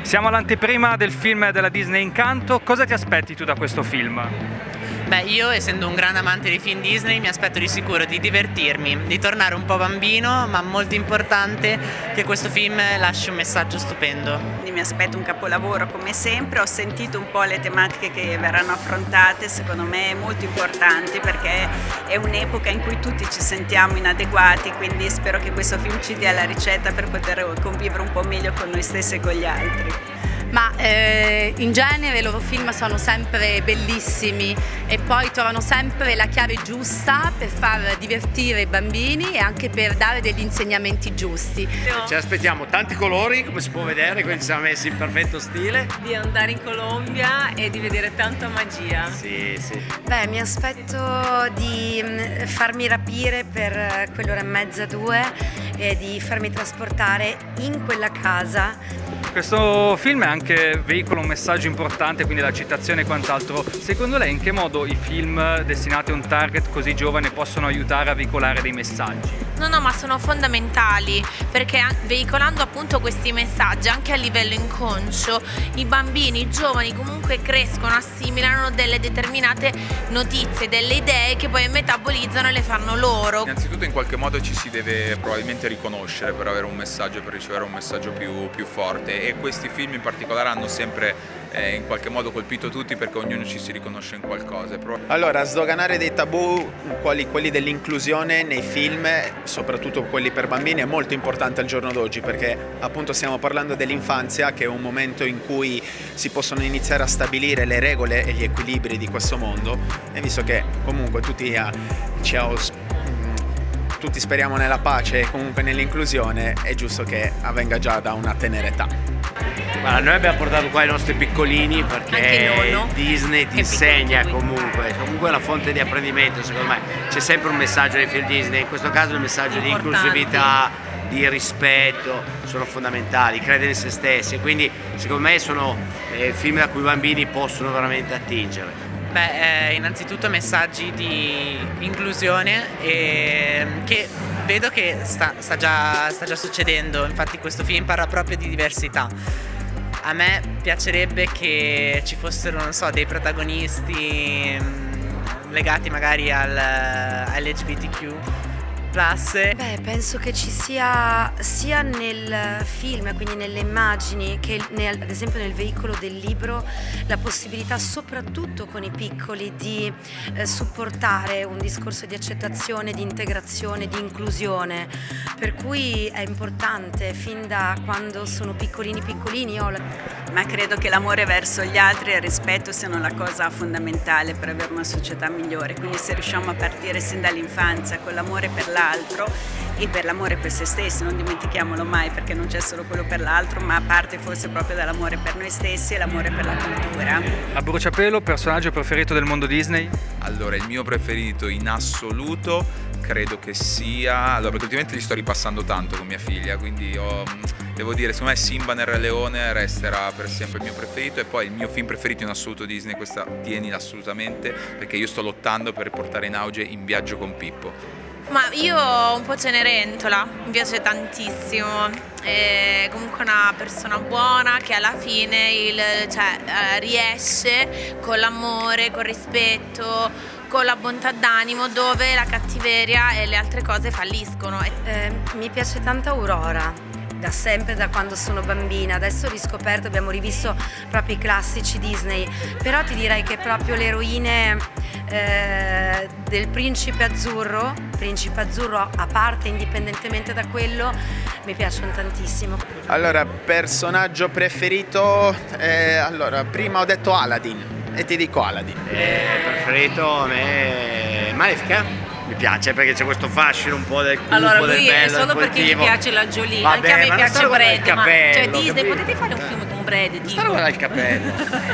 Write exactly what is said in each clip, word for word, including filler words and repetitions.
Siamo all'anteprima del film della Disney Encanto, cosa ti aspetti tu da questo film? Beh, io essendo un grande amante dei film Disney mi aspetto di sicuro di divertirmi, di tornare un po' bambino, ma molto importante che questo film lasci un messaggio stupendo. Mi aspetto un capolavoro come sempre, ho sentito un po' le tematiche che verranno affrontate, secondo me molto importanti perché è un'epoca in cui tutti ci sentiamo inadeguati, quindi spero che questo film ci dia la ricetta per poter convivere un po' meglio con noi stessi e con gli altri. Ma eh, in genere i loro film sono sempre bellissimi e poi trovano sempre la chiave giusta per far divertire i bambini e anche per dare degli insegnamenti giusti. Ci aspettiamo tanti colori, come si può vedere, quindi siamo messi in perfetto stile. Di andare in Colombia e di vedere tanta magia. Sì, sì. Beh, mi aspetto di farmi rapire per quell'ora e mezza, due, e di farmi trasportare in quella casa. Questo film è anche veicola un messaggio importante, quindi la citazione e quant'altro. Secondo lei in che modo i film destinati a un target così giovane possono aiutare a veicolare dei messaggi? No, no, ma sono fondamentali perché veicolando appunto questi messaggi anche a livello inconscio i bambini, i giovani comunque crescono, assimilano delle determinate notizie, delle idee che poi metabolizzano e le fanno loro. Innanzitutto in qualche modo ci si deve probabilmente riconoscere per avere un messaggio, per ricevere un messaggio più, più forte, e questi film in particolare hanno sempre eh, in qualche modo colpito tutti perché ognuno ci si riconosce in qualcosa. Allora, sdoganare dei tabù, quelli, quelli dell'inclusione nei film, soprattutto quelli per bambini, è molto importante al giorno d'oggi perché appunto stiamo parlando dell'infanzia, che è un momento in cui si possono iniziare a stabilire le regole e gli equilibri di questo mondo, e visto che comunque tutti, uh, ci ha, tutti speriamo nella pace e comunque nell'inclusione, è giusto che avvenga già da una tenera età. Guarda, noi abbiamo portato qua i nostri piccolini perché Disney ti insegna comunque, comunque è la fonte di apprendimento, secondo me. C'è sempre un messaggio nei film Disney, in questo caso il messaggio di inclusività, di rispetto, sono fondamentali, credere in se stessi, quindi secondo me sono eh, film da cui i bambini possono veramente attingere. Beh, eh, innanzitutto messaggi di inclusione e che vedo che sta, sta, già, sta già succedendo, infatti questo film parla proprio di diversità. A me piacerebbe che ci fossero, non so, dei protagonisti mh, legati magari al, all'L G B T Q plus. Beh, penso che ci sia sia nel film, quindi nelle immagini, che nel, ad esempio nel veicolo del libro, la possibilità soprattutto con i piccoli di eh, supportare un discorso di accettazione, di integrazione, di inclusione, per cui è importante fin da quando sono piccolini piccolini. Io la... Ma credo che l'amore verso gli altri e il rispetto siano la cosa fondamentale per avere una società migliore, quindi se riusciamo a partire sin dall'infanzia con l'amore per l'altro e per l'amore per se stessi, non dimentichiamolo mai perché non c'è solo quello per l'altro, ma parte forse proprio dall'amore per noi stessi e l'amore per la cultura. A bruciapelo, personaggio preferito del mondo Disney? Allora, il mio preferito in assoluto credo che sia, allora perché ultimamente li sto ripassando tanto con mia figlia, quindi ho, devo dire, secondo me Simba nel Re Leone resterà per sempre il mio preferito, e poi il mio film preferito in assoluto Disney, questa tienila assolutamente, perché io sto lottando per portare in auge In viaggio con Pippo. Ma io un po' Cenerentola, mi piace tantissimo, è comunque una persona buona che alla fine il, cioè, riesce con l'amore, col rispetto, con la bontà d'animo, dove la cattiveria e le altre cose falliscono. Eh, mi piace tanto Aurora, da sempre, da quando sono bambina. Adesso ho riscoperto, abbiamo rivisto proprio i classici Disney, però ti direi che proprio le eroine eh, del Principe Azzurro, Principe Azzurro a parte, indipendentemente da quello, mi piacciono tantissimo. Allora, personaggio preferito, eh, allora, prima ho detto Aladdin e ti dico Aladdin. Eh, preferito a me Malefica? Mi piace perché c'è questo fascino un po' del cupo, allora, lui del bello, è solo perché gli piace la Jolie. Vabbè, anche a me piace Brad, ma cioè Disney, capito? Potete fare un film con Brad, tipo. Stare guardare il capello.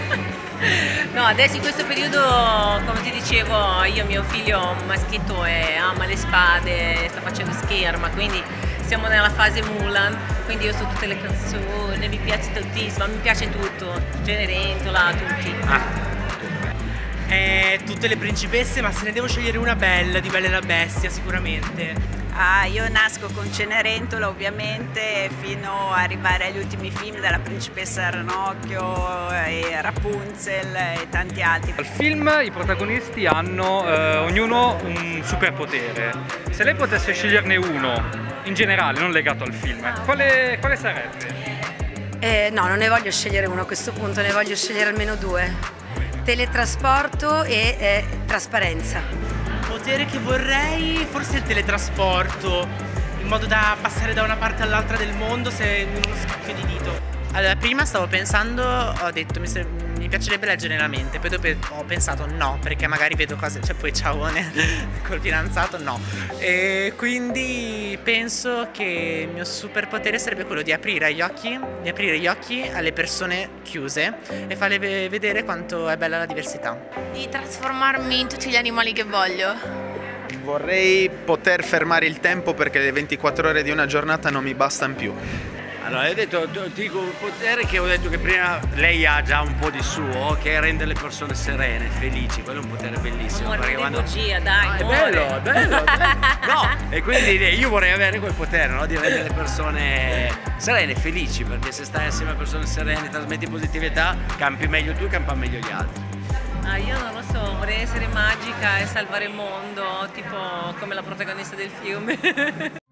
No, adesso in questo periodo, come ti dicevo, io mio figlio maschietto è, ama le spade, sta facendo scherma, quindi siamo nella fase Mulan, quindi io so tutte le canzoni, mi piace tantissimo, mi piace tutto, Cenerentola, tutti. Ah. Eh, tutte le principesse, ma se ne devo scegliere una bella, di Bella e la Bestia sicuramente. Ah, io nasco con Cenerentola ovviamente fino ad arrivare agli ultimi film della Principessa Ranocchio e Rapunzel e tanti altri. Al film i protagonisti hanno eh, ognuno un superpotere. Se lei potesse sceglierne uno, in generale, non legato al film, quale, quale sarebbe? Eh, no, non ne voglio scegliere uno a questo punto, ne voglio scegliere almeno due. Teletrasporto e eh, trasparenza. Potere che vorrei, forse il teletrasporto, in modo da passare da una parte all'altra del mondo se in uno schiocco di dito. Allora, prima stavo pensando, ho detto mi, se, mi piacerebbe leggere la mente, poi dopo ho pensato no, perché magari vedo cose, cioè poi ciaone col fidanzato, no. E quindi penso che il mio superpotere sarebbe quello di aprire gli occhi, di aprire gli occhi alle persone chiuse e farle vedere quanto è bella la diversità. Di trasformarmi in tutti gli animali che voglio. Vorrei poter fermare il tempo perché le ventiquattro ore di una giornata non mi bastano più. Allora, hai detto, ti dico un potere che ho detto che prima lei ha già un po' di suo, che è rendere le persone serene, felici, quello è un potere bellissimo. Amore, perché quando... bugia, dai, ah, è bello, è bello, è bello. No, e quindi io vorrei avere quel potere, no? Di rendere le persone serene, felici, perché se stai assieme a persone serene, trasmetti positività, campi meglio tu e campano meglio gli altri. Ah, io non lo so, vorrei essere magica e salvare il mondo, tipo come la protagonista del film.